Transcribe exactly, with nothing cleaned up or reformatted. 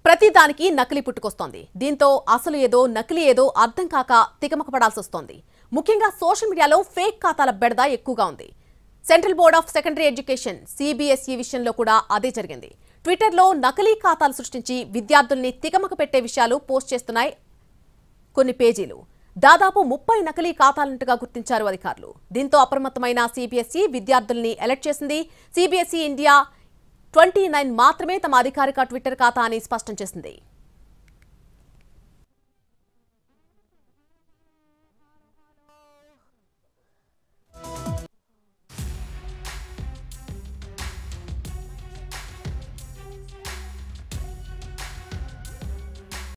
ప్రతి దానికి నకిలీ పుట్టుకొస్తోంది. దీంతో అసలు ఏదో నకిలీ ఏదో అర్థం కాక తికమక పడాల్సి వస్తోంది. ముఖ్యంగా సోషల్ మీడియాలో ఫేక్ ఖాతాల బెడద ఎక్కువగా ఉంది. Central board of secondary education CBSE విషయంలో కూడా అదే జరిగింది. ట్విట్టర్లో నకిలీ ఖాతాలు సృష్టించి విద్యార్థుల్ని తికమక పెట్టే విషయాలు పోస్ట్ చేస్తున్నాయి కొన్ని పేజీలు. దాదాపు ముప్పై నకిలీ ఖాతాలుంటగా గుర్తించారు అధికారులు. దీంతో అప్రమత్తమైన సిబిఎస్ఈ విద్యార్థుల్ని అలర్ట్ చేసింది. సిబిఎస్ఈ ఇండియా ట్వంటీ నైన్ మాత్రమే తమ అధికారిక ట్విట్టర్ ఖాతా అని స్పష్టం చేసింది.